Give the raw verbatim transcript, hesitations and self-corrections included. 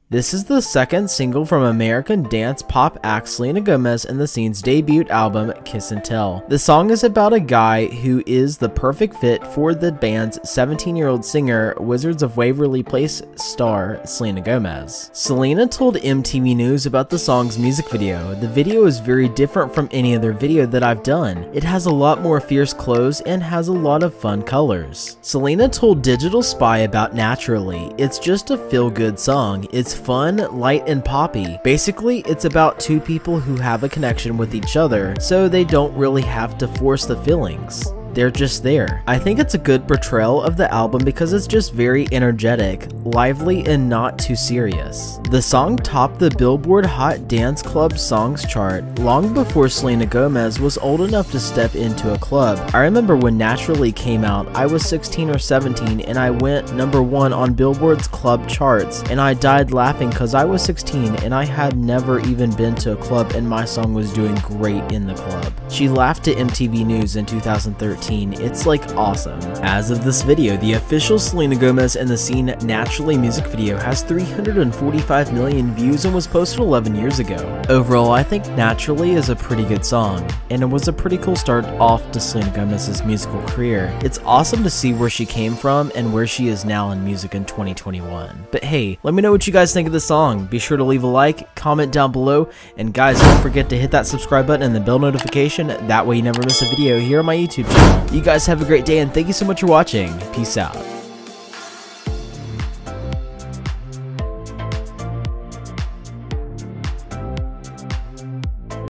This is the second single from American dance pop act Selena Gomez and The Scene's debut album, Kiss and Tell. The song is about a guy who is the perfect fit for the band's seventeen-year-old singer, Wizards of Waverly Place star Selena Gomez. Selena told M T V News about the song's music video. The video is very different from any other video that I've done. It has a lot more fierce clothes and has a lot of fun colors. Selena told Digital Spy about Naturally, "It's just a feel-good song. It's fun, light, and poppy. Basically, it's about two people who have a connection with each other, so they don't really have to force the feelings. They're just there." I think it's a good portrayal of the album because it's just very energetic, lively, and not too serious. The song topped the Billboard Hot Dance Club Songs chart long before Selena Gomez was old enough to step into a club. I remember when Naturally came out, I was sixteen or seventeen and I went number one on Billboard's club charts, and I died laughing because I was sixteen and I had never even been to a club and my song was doing great in the club. She laughed at M T V News in two thousand thirteen. It's like awesome. As of this video, the official Selena Gomez and The Scene Naturally music video has three hundred forty-five million views and was posted eleven years ago. Overall, I think Naturally is a pretty good song, and it was a pretty cool start off to Selena Gomez's musical career. It's awesome to see where she came from and where she is now in music in twenty twenty-one. But hey, let me know what you guys think of the song. Be sure to leave a like, comment down below, and guys, don't forget to hit that subscribe button and the bell notification. That way you never miss a video here on my YouTube channel. You guys have a great day and thank you so much for watching. Peace out.